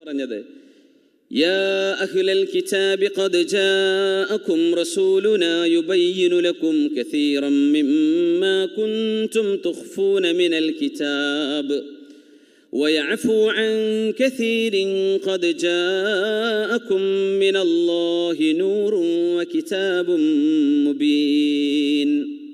പറഞ്ഞത് യാ അഹ്ലൽ കിതാബി ഖദ് ജാഅകും റസൂലുനാ യുബയ്യിനു ലക്കും കസീറൻ മിമ്മാ കുൻതും തുഖ്ഫൂന മിനൽ കിതാബ് വയഅഫു അൻ കസീരിൻ ഖദ് ജാഅകും മിനല്ലാഹി നൂറുൻ വകിതാബും മുബീൻ.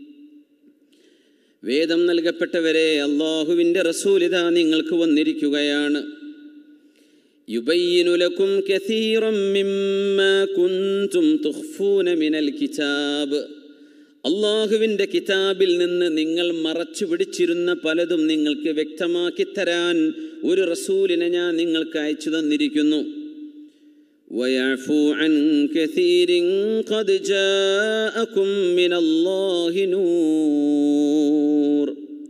വേദം നൽകപ്പെട്ടവരെ, അല്ലാഹുവിൻ്റെ റസൂൽ ഇതാ നിങ്ങൾക്ക് വന്നിരിക്കുകയാണ്. യുബയ്യിനു ലക്കും കസീറൻ മിമ്മാ കുൻതും തുഖ്ഫൂന മിനൽ കിതാബ്. അല്ലാഹുവിൻ്റെ കിതാബിൽ നിന്ന് നിങ്ങൾ മറച്ചു പിടിച്ചിരുന്ന പലതും നിങ്ങൾക്ക് വ്യക്തമാക്കി തരാൻ ഒരു റസൂലിനെ ഞാൻ നിങ്ങൾക്ക് അയച്ചു തന്നിരിക്കുന്നു. വയഅഫു അൻ കസീരിൻ ഖദ് ജാഅകും മിനല്ലാഹി നൂർ.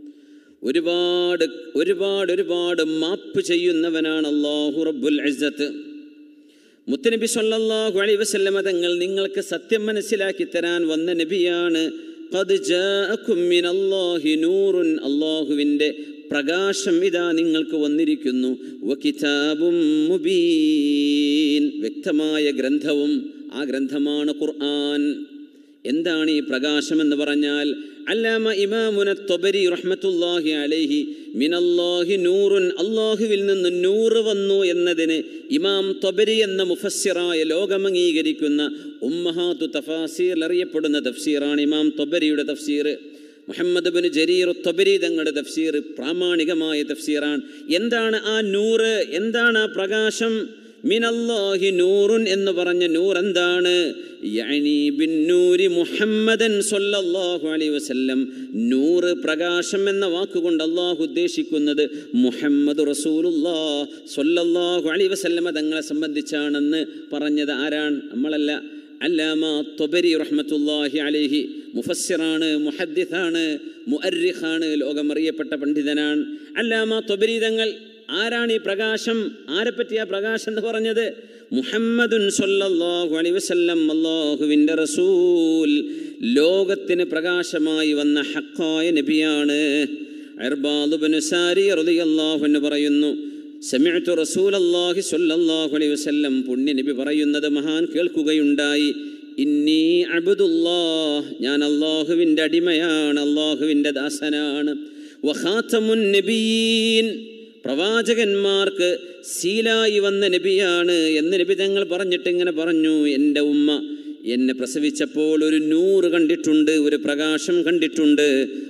ഒരുപാട് മാപ്പ് ചെയ്യുന്നവനാണ് അല്ലാഹു റബ്ബുൽ ഇസ്സത്ത്. മുത്തനബി സല്ലല്ലാഹു അലൈഹി വസല്ലമ തങ്ങൾ നിങ്ങൾക്ക് സത്യം മനസ്സിലാക്കി തരാൻ വന്ന നബിയാണ്. ഖദ് ജാഅകും മിനല്ലാഹി നൂറുൻ. അല്ലാഹുവിൻ്റെ പ്രകാശം ഇതാ നിങ്ങൾക്ക് വന്നിരിക്കുന്നു. വകിതാബും മുബീൻ. വ്യക്തമായ ഗ്രന്ഥവും, ആ ഗ്രന്ഥമാണ് ഖുർആൻ. എന്താണ് ഈ പ്രകാശം എന്ന് പറഞ്ഞാൽ, അല്ലാമ ഇമാമുന ത്വബരി റഹ്മത്തുള്ളാഹി അലൈഹി മിനല്ലാഹി നൂറുൻ, അല്ലാഹുവിൽ നിന്ന് നൂറ് വന്നു എന്നതിന് ഇമാം ത്വബരി എന്ന മുഫസ്സിറായ ലോകമംഗീകരിക്കുന്ന ഉമ്മഹാത്തു തഫാസീർ അറിയപ്പെടുന്ന തഫ്സീറാണ് ഇമാം ത്വബരിയുടെ തഫ്സീർ. മുഹമ്മദ് ബിൻ ജരീർ ത്വബരി തങ്ങളുടെ തഫ്സീർ പ്രാമാണികമായ തഫ്സീറാണ്. എന്താണ് ആ നൂറ്, എന്താണ് ആ പ്രകാശം? മിനല്ലാഹി നൂറുൻ എന്ന് പറഞ്ഞ നൂർ എന്താണ്? യഅനി ബിന്നൂരി മുഹമ്മദൻ സ്വല്ലല്ലാഹു അലൈഹി വസല്ലം. നൂറ്, പ്രകാശം എന്ന വാക്കുകൊണ്ട് അല്ലാഹു ഉദ്ദേശിക്കുന്നത് മുഹമ്മദ് റസൂലുള്ളാഹ് സ്വല്ലല്ലാഹു അലൈഹി വസല്ലമ തങ്ങളെ സംബന്ധിച്ചാണെന്ന് പറഞ്ഞത് ആരാണ്? നമ്മളല്ല. അല്ലാമ ത്വബരി റഹ്മത്തുള്ളാഹി അലൈഹി മുഫസ്സിറാണ്, മുഹദ്ദിസാണ്, മുഅർരിഖാണ്, ലോകമറിയപ്പെട്ട പണ്ഡിതനാണ്. അല്ലാമ ത്വബരി തങ്ങൾ ആരാണ് ഈ പ്രകാശം? ആരെപ്പറ്റിയാ പ്രകാശം എന്ന് പറഞ്ഞത്? മുഹമ്മദുൻ സ്വല്ലല്ലാഹു അലൈഹി വസല്ലം, അല്ലാഹുവിൻ്റെ റസൂൽ, ലോകത്തിന് പ്രകാശമായി വന്ന ഹഖായ നബിയാണ്. ഇർബാദ് ഇബ്നു സാരി റളിയല്ലാഹു അൻഹു പറയുന്നു, സമിഅ്തു റസൂലല്ലാഹി സ്വല്ലല്ലാഹു അലൈഹി വസല്ലം, പുണ്യ നബി പറയുന്നത് മഹാൻ കേൾക്കുകയുണ്ടായി. ഇന്നി അബ്ദുല്ലാഹ്, ഞാൻ അല്ലാഹുവിൻ്റെ അടിമയാണ്, അല്ലാഹുവിൻ്റെ ദാസനാണ്. വഖാതമുൻ നബിയീൻ, പ്രവാചകന്മാർക്ക് സീലായി വന്ന നബിയാണ് എന്ന് നബി തങ്ങൾ പറഞ്ഞിട്ട് ഇങ്ങനെ പറഞ്ഞു, എൻ്റെ ഉമ്മ എന്നെ പ്രസവിച്ചപ്പോൾ ഒരു നൂറ് കണ്ടിട്ടുണ്ട്, ഒരു പ്രകാശം കണ്ടിട്ടുണ്ട്.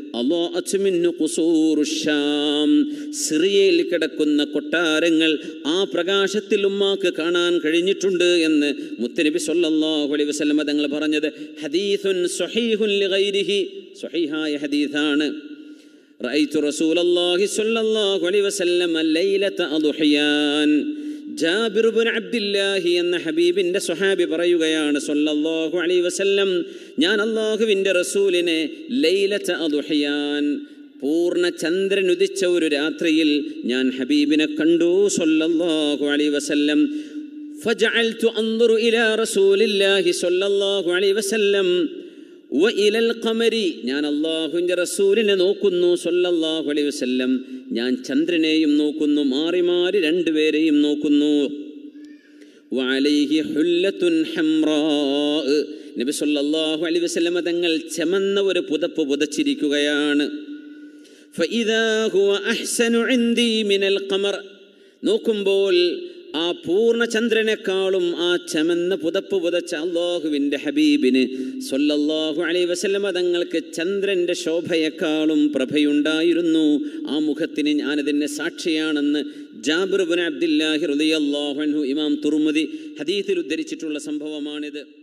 സിറിയയിൽ കിടക്കുന്ന കൊട്ടാരങ്ങൾ ആ പ്രകാശത്തിൽ ഉമ്മാക്ക് കാണാൻ കഴിഞ്ഞിട്ടുണ്ട് എന്ന് മുത്തനബി സ്വല്ലല്ലാഹു അലൈഹി വസല്ലം തങ്ങൾ പറഞ്ഞത് ഹദീസുൻ സ്വഹീഹുൻ ലിഗൈരിഹി, സ്വഹീഹായ ഹദീസാണ്. റഅയ്തു റസൂലല്ലാഹി സ്വല്ലല്ലാഹു അലൈഹി വസല്ലം ലൈലത അദ്ഹിയാൻ. ജാബിർ ഇബ്നു അബ്ദില്ലാഹി എന്ന ഹബീബിൻ്റെ സ്വഹാബി പറയുകയാണ്, സ്വല്ലല്ലാഹു അലൈഹി വസല്ലം, ഞാൻ അല്ലാഹുവിൻ്റെ റസൂലിനെ ലൈലത അദ്ഹിയാൻ, പൂർണ്ണ ചന്ദ്രൻ ഉദിച്ച ഒരു രാത്രിയിൽ ഞാൻ ഹബീബിനെ കണ്ടു സ്വല്ലല്ലാഹു അലൈഹി വസല്ലം. ഫജഅൽതു അൻദുറു ഇലാ റസൂലില്ലാഹി സ്വല്ലല്ലാഹു അലൈഹി വസല്ലം വഇലൽ ഖമരി, ഞാൻ അല്ലാഹുവിൻ്റെ റസൂലിനെ നോക്കുന്നു സ്വല്ലല്ലാഹു അലൈഹി വസല്ലം, ഞാൻ ചന്ദ്രനെയും നോക്കുന്നു, മാറി മാറി രണ്ടുപേരെയും നോക്കുന്നു. വഅലൈഹി ഹുല്ലത്തുൻ ഹംറാ, നബി സ്വല്ലല്ലാഹു അലൈഹി വസല്ലം തങ്ങൾ ചമന്ന ഒരു പുതപ്പ് പുതച്ചിരിക്കുകയാണ്. ഫഇദാ ഹുവ അഹ്സനു ഇൻദി മിനൽ ഖമർ, നോക്കുമ്പോൾ ആ പൂർണ്ണ ചന്ദ്രനേക്കാളും ആ ചമന്ന പുതപ്പ് പുതച്ച അല്ലാഹുവിൻ്റെ ഹബീബിന് സ്വല്ലല്ലാഹു അലൈഹി വസല്ലം തങ്ങൾക്ക് ചന്ദ്രൻ്റെ ശോഭയെക്കാളും പ്രഭയുണ്ടായിരുന്നു. ആ മുഖത്തിന് ഞാനതിൻ്റെ സാക്ഷിയാണെന്ന് ജാബിർ ഇബ്നു അബ്ദില്ലാഹി റളിയല്ലാഹു അൻഹു ഇമാം തുർമുദി ഹദീസിൽ ഉദ്ധരിച്ചിട്ടുള്ള സംഭവമാണിത്.